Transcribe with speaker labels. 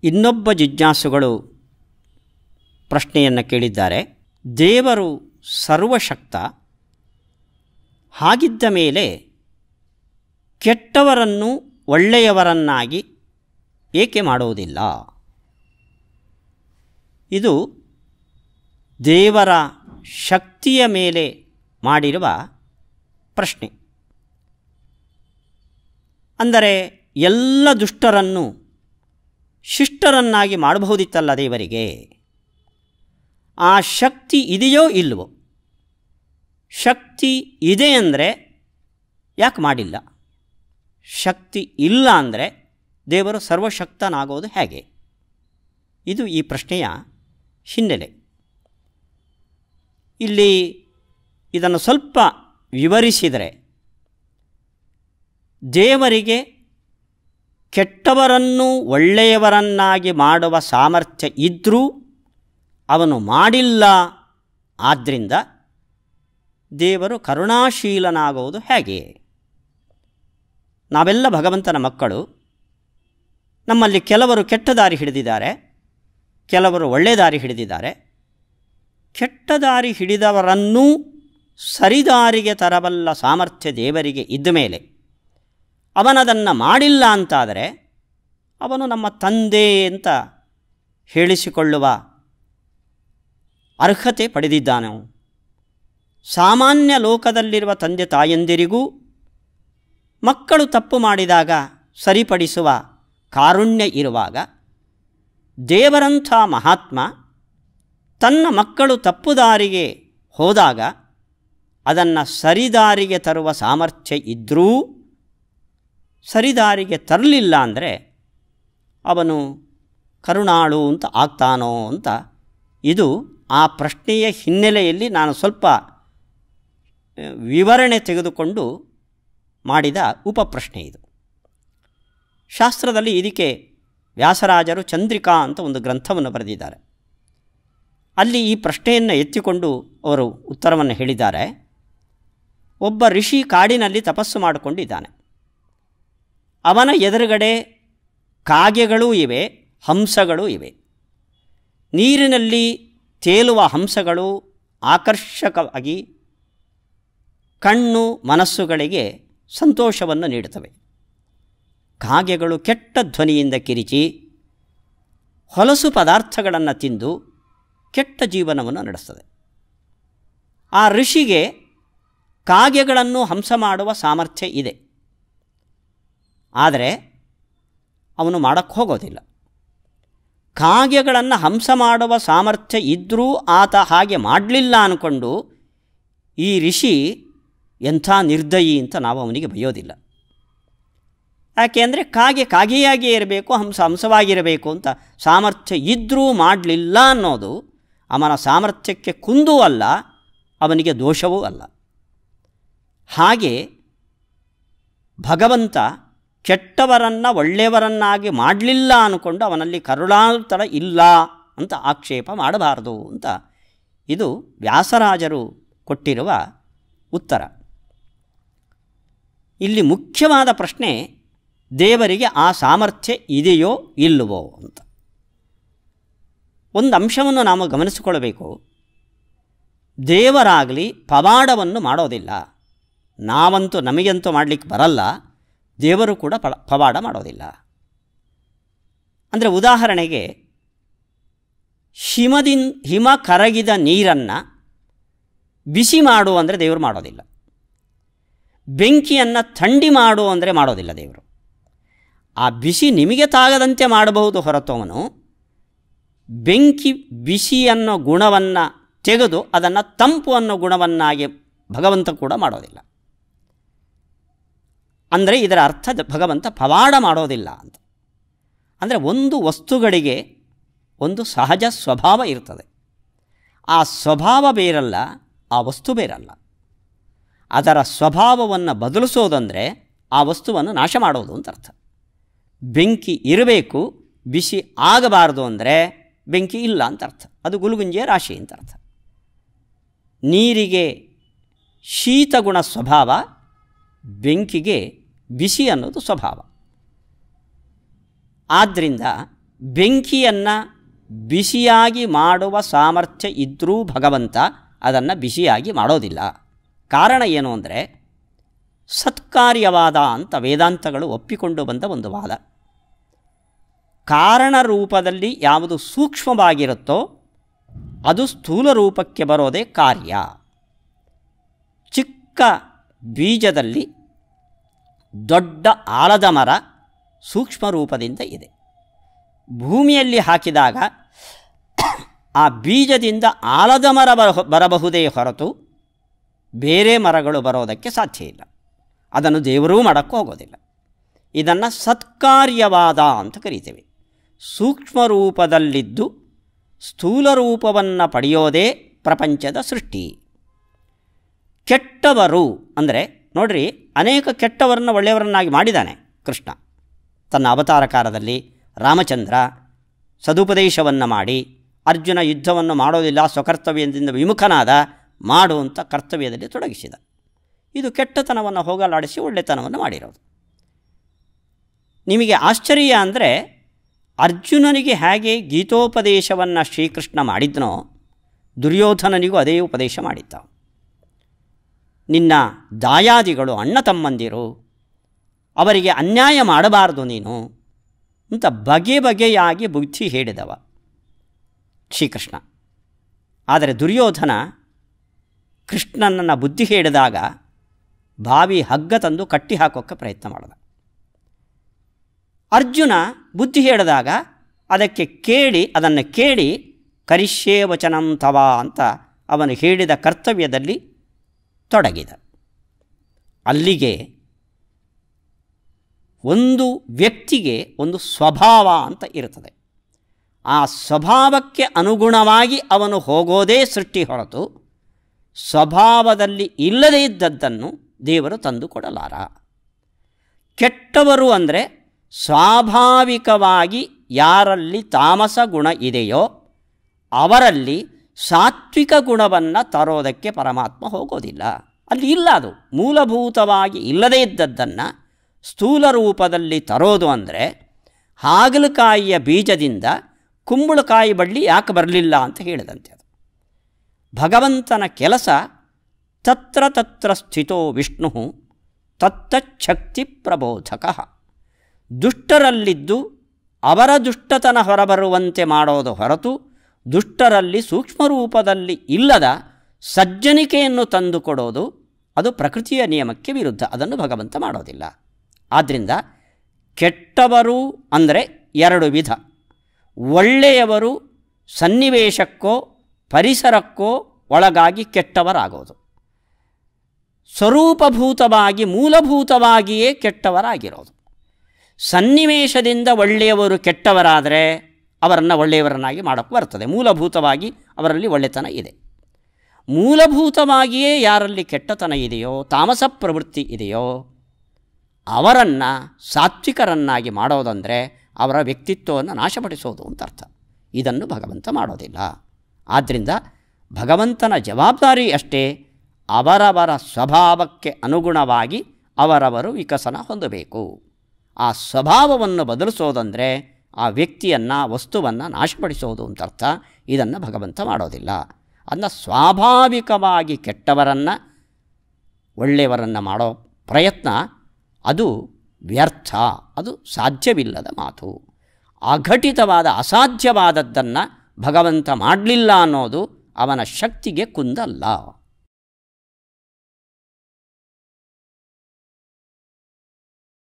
Speaker 1: ಇನ್ನೊಬ್ಬ ಜಿಜ್ಞಾಸುಗಳು ಪ್ರಶ್ನೆಯನ್ನು ಕೇಳಿದ್ದಾರೆ. ದೇವರು ಸರ್ವಶಕ್ತ, ಹಾಗಿದ್ದ ಮೇಲೆ ಕೆಟ್ಟವರನ್ನು ಒಳ್ಳೆಯವರನ್ನಾಗಿ ಏಕೆ ಮಾಡುವುದಿಲ್ಲ? ಇದು ದೇವರ ಶಕ್ತಿಯ ಮೇಲೆ ಮಾಡಿರುವ ಪ್ರಶ್ನೆ. ಅಂದರೆ ಎಲ್ಲ ದುಷ್ಟರನ್ನು ಶಿಷ್ಟರನ್ನಾಗಿ ಮಾಡಬಹುದಿತ್ತಲ್ಲ ದೇವರಿಗೆ. ಆ ಶಕ್ತಿ ಇದೆಯೋ ಇಲ್ಲವೋ? ಶಕ್ತಿ ಇದೆ ಅಂದರೆ ಯಾಕೆ ಮಾಡಿಲ್ಲ? ಶಕ್ತಿ ಇಲ್ಲ ಅಂದರೆ ದೇವರು ಸರ್ವಶಕ್ತನಾಗೋದು ಹೇಗೆ? ಇದು ಈ ಪ್ರಶ್ನೆಯ ಹಿನ್ನೆಲೆ. ಇಲ್ಲಿ ಇದನ್ನು ಸ್ವಲ್ಪ ವಿವರಿಸಿದರೆ, ದೇವರಿಗೆ ಕೆಟ್ಟವರನ್ನು ಒಳ್ಳೆಯವರನ್ನಾಗಿ ಮಾಡುವ ಸಾಮರ್ಥ್ಯ ಇದ್ದರೂ ಅವನು ಮಾಡಿಲ್ಲ. ಆದ್ದರಿಂದ ದೇವರು ಕರುಣಾಶೀಲನಾಗುವುದು ಹೇಗೆ? ನಾವೆಲ್ಲ ಭಗವಂತನ ಮಕ್ಕಳು. ನಮ್ಮಲ್ಲಿ ಕೆಲವರು ಕೆಟ್ಟ ದಾರಿ ಹಿಡಿದಿದ್ದಾರೆ, ಕೆಲವರು ಒಳ್ಳೆಯ ದಾರಿ ಹಿಡಿದಿದ್ದಾರೆ. ಕೆಟ್ಟ ದಾರಿ ಹಿಡಿದವರನ್ನೂ ಸರಿದಾರಿಗೆ ತರಬಲ್ಲ ಸಾಮರ್ಥ್ಯ ದೇವರಿಗೆ ಇದ್ದ ಮೇಲೆ ಅವನದನ್ನು ಮಾಡಿಲ್ಲ ಅಂತಾದರೆ ಅವನು ನಮ್ಮ ತಂದೆ ಅಂತ ಹೇಳಿಸಿಕೊಳ್ಳುವ ಅರ್ಹತೆ ಪಡೆದಿದ್ದಾನೆ. ಸಾಮಾನ್ಯ ಲೋಕದಲ್ಲಿರುವ ತಂದೆ ತಾಯಂದಿರಿಗೂ ಮಕ್ಕಳು ತಪ್ಪು ಮಾಡಿದಾಗ ಸರಿಪಡಿಸುವ ಕಾರುಣ್ಯ ಇರುವಾಗ, ದೇವರಂಥ ಮಹಾತ್ಮ ತನ್ನ ಮಕ್ಕಳು ತಪ್ಪು ದಾರಿಗೆ ಹೋದಾಗ ಅದನ್ನು ಸರಿದಾರಿಗೆ ತರುವ ಸಾಮರ್ಥ್ಯ ಇದ್ದರೂ ಸರಿದಾರಿಗೆ ತರಲಿಲ್ಲ ಅಂದರೆ ಅವನು ಕರುಣಾಳು ಅಂತ ಆಗ್ತಾನೋ ಅಂತ. ಇದು ಆ ಪ್ರಶ್ನೆಯ ಹಿನ್ನೆಲೆಯಲ್ಲಿ ನಾನು ಸ್ವಲ್ಪ ವಿವರಣೆ ತೆಗೆದುಕೊಂಡು ಮಾಡಿದ ಉಪಪ್ರಶ್ನೆ ಇದು. ಶಾಸ್ತ್ರದಲ್ಲಿ ಇದಕ್ಕೆ ವ್ಯಾಸರಾಜರು ಚಂದ್ರಿಕಾ ಅಂತ ಒಂದು ಗ್ರಂಥವನ್ನು ಬರೆದಿದ್ದಾರೆ. ಅಲ್ಲಿ ಈ ಪ್ರಶ್ನೆಯನ್ನು ಎತ್ತಿಕೊಂಡು ಅವರು ಉತ್ತರವನ್ನು ಹೇಳಿದ್ದಾರೆ. ಒಬ್ಬ ಋಷಿ ಕಾಡಿನಲ್ಲಿ ತಪಸ್ಸು ಮಾಡಿಕೊಂಡಿದ್ದಾನೆ. ಅವನ ಎದುರುಗಡೆ ಕಾಗೆಗಳೂ ಇವೆ, ಹಂಸಗಳೂ ಇವೆ. ನೀರಿನಲ್ಲಿ ತೇಲುವ ಹಂಸಗಳು ಆಕರ್ಷಕವಾಗಿ ಕಣ್ಣು ಮನಸ್ಸುಗಳಿಗೆ ಸಂತೋಷವನ್ನು ನೀಡುತ್ತವೆ. ಕಾಗೆಗಳು ಕೆಟ್ಟ ಧ್ವನಿಯಿಂದ ಕಿರಿಚಿ ಹೊಲಸು ಪದಾರ್ಥಗಳನ್ನು ತಿಂದು ಕೆಟ್ಟ ಜೀವನವನ್ನು ನಡೆಸ್ತದೆ. ಆ ಋಷಿಗೆ ಕಾಗೆಗಳನ್ನು ಹಂಸ ಮಾಡುವ ಸಾಮರ್ಥ್ಯ ಇದೆ, ಆದರೆ ಅವನು ಮಾಡೋಕ್ಕೆ ಹೋಗೋದಿಲ್ಲ. ಕಾಗೆಗಳನ್ನು ಹಂಸ ಮಾಡುವ ಸಾಮರ್ಥ್ಯ ಇದ್ದರೂ ಆತ ಹಾಗೆ ಮಾಡಲಿಲ್ಲ ಅಂದ್ಕೊಂಡು ಈ ಋಷಿ ಎಂಥ ನಿರ್ದಯಿ ಅಂತ ನಾವು ಅವನಿಗೆ ಬೈಯೋದಿಲ್ಲ. ಯಾಕೆ ಅಂದರೆ ಕಾಗೆಯಾಗಿಯೇ ಇರಬೇಕು, ಹಂಸವಾಗಿರಬೇಕು ಅಂತ ಸಾಮರ್ಥ್ಯ ಇದ್ದರೂ ಮಾಡಲಿಲ್ಲ ಅನ್ನೋದು ಅವನ ಸಾಮರ್ಥ್ಯಕ್ಕೆ ಕುಂದೂ ಅಲ್ಲ, ಅವನಿಗೆ ದೋಷವೂ ಅಲ್ಲ. ಹಾಗೆ ಭಗವಂತ ಕೆಟ್ಟವರನ್ನು ಒಳ್ಳೆಯವರನ್ನಾಗಿ ಮಾಡಲಿಲ್ಲ ಅಂದ್ಕೊಂಡು ಅವನಲ್ಲಿ ಕರುಣಾತಳ ಇಲ್ಲ ಅಂತ ಆಕ್ಷೇಪ ಮಾಡಬಾರದು ಅಂತ ಇದು ವ್ಯಾಸರಾಜರು ಕೊಟ್ಟಿರುವ ಉತ್ತರ. ಇಲ್ಲಿ ಮುಖ್ಯವಾದ ಪ್ರಶ್ನೆ, ದೇವರಿಗೆ ಆ ಸಾಮರ್ಥ್ಯ ಇದೆಯೋ ಇಲ್ಲವೋ ಅಂತ. ಒಂದು ಅಂಶವನ್ನು ನಾವು ಗಮನಿಸಿಕೊಳ್ಳಬೇಕು. ದೇವರಾಗಲಿ ಪವಾಡವನ್ನು ಮಾಡೋದಿಲ್ಲ. ನಾವಂತೂ ನಮಗಂತೂ ಮಾಡಲಿಕ್ಕೆ ಬರಲ್ಲ, ದೇವರು ಕೂಡ ಪವಾಡ ಮಾಡೋದಿಲ್ಲ. ಅಂದರೆ ಉದಾಹರಣೆಗೆ ಹಿಮ ಕರಗಿದ ನೀರನ್ನು ಬಿಸಿ ಮಾಡು ಅಂದರೆ ದೇವರು ಮಾಡೋದಿಲ್ಲ. ಬೆಂಕಿಯನ್ನು ಥಂಡಿ ಮಾಡು ಅಂದರೆ ಮಾಡೋದಿಲ್ಲ ದೇವರು. ಆ ಬಿಸಿ ನಿಮಗೆ ತಾಗದಂತೆ ಮಾಡಬಹುದು ಹೊರತು ಅವನು ಬೆಂಕಿ ಬಿಸಿ ಅನ್ನೋ ಗುಣವನ್ನು ತೆಗೆದು ಅದನ್ನು ತಂಪು ಅನ್ನೋ ಗುಣವನ್ನಾಗಿ ಭಗವಂತ ಕೂಡ ಮಾಡೋದಿಲ್ಲ. ಅಂದರೆ ಇದರ ಅರ್ಥ ಭಗವಂತ ಪವಾಡ ಮಾಡೋದಿಲ್ಲ ಅಂತ. ಅಂದರೆ ಒಂದು ವಸ್ತುಗಳಿಗೆ ಒಂದು ಸಹಜ ಸ್ವಭಾವ ಇರ್ತದೆ. ಆ ಸ್ವಭಾವ ಬೇರಲ್ಲ, ಆ ವಸ್ತು ಬೇರಲ್ಲ. ಅದರ ಸ್ವಭಾವವನ್ನು ಬದಲಿಸೋದಂದರೆ ಆ ವಸ್ತುವನ್ನು ನಾಶ ಮಾಡೋದು ಅಂತ ಅರ್ಥ. ಬೆಂಕಿ ಇರಬೇಕು, ಬಿಸಿ ಆಗಬಾರ್ದು ಅಂದರೆ ಬೆಂಕಿ ಇಲ್ಲ ಅಂತ ಅರ್ಥ. ಅದು ಗುಲುಗುಂಜಿಯ ರಾಶಿ ಅಂತ ಅರ್ಥ. ನೀರಿಗೆ ಶೀತಗುಣ ಸ್ವಭಾವ, ಬೆಂಕಿಗೆ ಬಿಸಿ ಅನ್ನೋದು ಸ್ವಭಾವ. ಆದ್ದರಿಂದ ಬೆಂಕಿಯನ್ನು ಬಿಸಿಯಾಗಿ ಮಾಡುವ ಸಾಮರ್ಥ್ಯ ಇದ್ದರೂ ಭಗವಂತ ಅದನ್ನು ಬಿಸಿಯಾಗಿ ಮಾಡೋದಿಲ್ಲ. ಕಾರಣ ಏನು ಅಂದರೆ ಸತ್ಕಾರ್ಯವಾದ ಅಂತ ವೇದಾಂತಗಳು ಒಪ್ಪಿಕೊಂಡು ಬಂದ ಒಂದು ವಾದ. ಕಾರಣ ರೂಪದಲ್ಲಿ ಯಾವುದು ಸೂಕ್ಷ್ಮವಾಗಿರುತ್ತೋ ಅದು ಸ್ಥೂಲ ರೂಪಕ್ಕೆ ಬರೋದೇ ಕಾರ್ಯ. ಚಿಕ್ಕ ಬೀಜದಲ್ಲಿ ದೊಡ್ಡ ಆಲದ ಮರ ಸೂಕ್ಷ್ಮ ರೂಪದಿಂದ ಇದೆ. ಭೂಮಿಯಲ್ಲಿ ಹಾಕಿದಾಗ ಆ ಬೀಜದಿಂದ ಆಲದ ಮರ ಬರಬಹುದೇ ಹೊರತು ಬೇರೆ ಮರಗಳು ಬರೋದಕ್ಕೆ ಸಾಧ್ಯ ಇಲ್ಲ. ಅದನ್ನು ದೇವರೂ ಮಾಡೋಕ್ಕೆ ಹೋಗೋದಿಲ್ಲ. ಇದನ್ನು ಸತ್ಕಾರ್ಯವಾದ ಅಂತ ಕರೀತೇವೆ. ಸೂಕ್ಷ್ಮ ರೂಪದಲ್ಲಿದ್ದು ಸ್ಥೂಲ ರೂಪವನ್ನು ಪಡೆಯೋದೇ ಪ್ರಪಂಚದ ಸೃಷ್ಟಿ. ಕೆಟ್ಟವರು ಅಂದರೆ ನೋಡ್ರಿ, ಅನೇಕ ಕೆಟ್ಟವರನ್ನು ಒಳ್ಳೆಯವರನ್ನಾಗಿ ಮಾಡಿದ್ದಾನೆ ಕೃಷ್ಣ. ತನ್ನ ಅವತಾರ ಕಾಲದಲ್ಲಿ ರಾಮಚಂದ್ರ ಸದುಪದೇಶವನ್ನು ಮಾಡಿ ಅರ್ಜುನ ಯುದ್ಧವನ್ನು ಮಾಡೋದಿಲ್ಲ, ಸ್ವಕರ್ತವ್ಯದಿಂದ ವಿಮುಖನಾದ, ಮಾಡುವಂಥ ಕರ್ತವ್ಯದಲ್ಲಿ ತೊಡಗಿಸಿದ. ಇದು ಕೆಟ್ಟತನವನ್ನು ಹೋಗಲಾಡಿಸಿ ಒಳ್ಳೆತನವನ್ನು ಮಾಡಿರೋದು. ನಿಮಗೆ ಆಶ್ಚರ್ಯ ಅಂದರೆ ಅರ್ಜುನನಿಗೆ ಹೇಗೆ ಗೀತೋಪದೇಶವನ್ನು ಶ್ರೀಕೃಷ್ಣ ಮಾಡಿದ್ನೋ ದುರ್ಯೋಧನನಿಗೂ ಅದೇ ಉಪದೇಶ ಮಾಡಿದ್ದ. ನಿನ್ನ ದಾಯಾದಿಗಳು ಅಣ್ಣ ತಮ್ಮಂದಿರು, ಅವರಿಗೆ ಅನ್ಯಾಯ ಮಾಡಬಾರದು ನೀನು ಅಂತ ಬಗೆ ಬಗೆಯಾಗಿ ಬುದ್ಧಿ ಹೇಳಿದವ ಶ್ರೀಕೃಷ್ಣ. ಆದರೆ ದುರ್ಯೋಧನ ಕೃಷ್ಣನನ್ನು ಬುದ್ಧಿ ಹೇಳಿದಾಗ ಬಾವಿ ಹಗ್ಗ ತಂದು ಕಟ್ಟಿ ಹಾಕೋಕ್ಕೆ ಪ್ರಯತ್ನ ಮಾಡಿದ. ಅರ್ಜುನ ಬುದ್ಧಿ ಹೇಳಿದಾಗ ಅದನ್ನು ಕೇಳಿ ಕರಿಷ್ಯೇ ವಚನಂ ತವ ಅಂತ ಅವನು ಹೇಳಿದ ಕರ್ತವ್ಯದಲ್ಲಿ ತೊಡಗಿದ. ಅಲ್ಲಿಗೆ ಒಂದು ವ್ಯಕ್ತಿಗೆ ಒಂದು ಸ್ವಭಾವ ಅಂತ ಇರುತ್ತದೆ. ಆ ಸ್ವಭಾವಕ್ಕೆ ಅನುಗುಣವಾಗಿ ಅವನು ಹೋಗೋದೇ ಸೃಷ್ಟಿ ಹೊರತು ಸ್ವಭಾವದಲ್ಲಿ ಇಲ್ಲದೇ ಇದ್ದದ್ದನ್ನು ದೇವರು ತಂದು ಕೊಡಲಾರ. ಕೆಟ್ಟವರು ಅಂದರೆ ಸ್ವಾಭಾವಿಕವಾಗಿ ಯಾರಲ್ಲಿ ತಾಮಸ ಗುಣ ಇದೆಯೋ ಅವರಲ್ಲಿ ಸಾತ್ವಿಕ ಗುಣವನ್ನು ತರೋದಕ್ಕೆ ಪರಮಾತ್ಮ ಹೋಗೋದಿಲ್ಲ. ಅಲ್ಲಿ ಇಲ್ಲ. ಅದು ಮೂಲಭೂತವಾಗಿ ಇಲ್ಲದೇ ಇದ್ದದ್ದನ್ನು ಸ್ಥೂಲ ರೂಪದಲ್ಲಿ ತರೋದು ಅಂದರೆ ಹಾಗಲಕಾಯಿಯ ಬೀಜದಿಂದ ಕುಂಬಳಕಾಯಿ ಬಳ್ಳಿ ಯಾಕೆ ಬರಲಿಲ್ಲ ಅಂತ ಹೇಳಿದಂತೆ. ಅದು ಭಗವಂತನ ಕೆಲಸ. ತತ್ರ ತತ್ರ ಸ್ಥಿತೋ ವಿಷ್ಣು ತತ್ತಚ್ಛಕ್ತಿ ಪ್ರಬೋಧಕ. ದುಷ್ಟರಲ್ಲಿದ್ದು ಅವರ ದುಷ್ಟತನ ಹೊರಬರುವಂತೆ ಮಾಡೋದು ಹೊರತು ದುಷ್ಟರಲ್ಲಿ ಸೂಕ್ಷ್ಮ ರೂಪದಲ್ಲಿ ಇಲ್ಲದ ಸಜ್ಜನಿಕೆಯನ್ನು ತಂದುಕೊಡೋದು ಅದು ಪ್ರಕೃತಿಯ ನಿಯಮಕ್ಕೆ ವಿರುದ್ಧ. ಅದನ್ನು ಭಗವಂತ ಮಾಡೋದಿಲ್ಲ. ಆದ್ದರಿಂದ ಕೆಟ್ಟವರು ಅಂದರೆ ಎರಡು ವಿಧ. ಒಳ್ಳೆಯವರು ಸನ್ನಿವೇಶಕ್ಕೋ ಪರಿಸರಕ್ಕೋ ಒಳಗಾಗಿ ಕೆಟ್ಟವರಾಗೋದು, ಸ್ವರೂಪಭೂತವಾಗಿ ಮೂಲಭೂತವಾಗಿಯೇ ಕೆಟ್ಟವರಾಗಿರೋದು. ಸನ್ನಿವೇಶದಿಂದ ಒಳ್ಳೆಯವರು ಕೆಟ್ಟವರಾದರೆ ಅವರನ್ನು ಒಳ್ಳೆಯವರನ್ನಾಗಿ ಮಾಡೋಕ್ಕೆ ಬರ್ತದೆ. ಮೂಲಭೂತವಾಗಿ ಅವರಲ್ಲಿ ಒಳ್ಳೆತನ ಇದೆ. ಮೂಲಭೂತವಾಗಿಯೇ ಯಾರಲ್ಲಿ ಕೆಟ್ಟತನ ಇದೆಯೋ, ತಾಮಸ ಪ್ರವೃತ್ತಿ ಇದೆಯೋ ಅವರನ್ನು ಸಾತ್ವಿಕರನ್ನಾಗಿ ಮಾಡೋದಂದರೆ ಅವರ ವ್ಯಕ್ತಿತ್ವವನ್ನು ನಾಶಪಡಿಸೋದು ಅಂತ ಅರ್ಥ. ಇದನ್ನು ಭಗವಂತ ಮಾಡೋದಿಲ್ಲ. ಆದ್ದರಿಂದ ಭಗವಂತನ ಜವಾಬ್ದಾರಿ ಅಷ್ಟೇ, ಅವರವರ ಸ್ವಭಾವಕ್ಕೆ ಅನುಗುಣವಾಗಿ ಅವರವರು ವಿಕಸನ ಹೊಂದಬೇಕು. ಆ ಸ್ವಭಾವವನ್ನು ಬದಲಿಸೋದಂದರೆ ಆ ವ್ಯಕ್ತಿಯನ್ನು, ವಸ್ತುವನ್ನು ನಾಶಪಡಿಸೋದು ಅಂತ ಅರ್ಥ. ಇದನ್ನು ಭಗವಂತ ಮಾಡೋದಿಲ್ಲ. ಅದನ್ನು ಸ್ವಾಭಾವಿಕವಾಗಿ ಕೆಟ್ಟವರನ್ನು ಒಳ್ಳೆಯವರನ್ನು ಮಾಡೋ ಪ್ರಯತ್ನ ಅದು ವ್ಯರ್ಥ, ಅದು ಸಾಧ್ಯವಿಲ್ಲದ ಮಾತು. ಅಘಟಿತವಾದ ಅಸಾಧ್ಯವಾದದ್ದನ್ನು ಭಗವಂತ ಮಾಡಲಿಲ್ಲ ಅನ್ನೋದು ಅವನ ಶಕ್ತಿಗೆ ಕುಂದಲ್ಲ.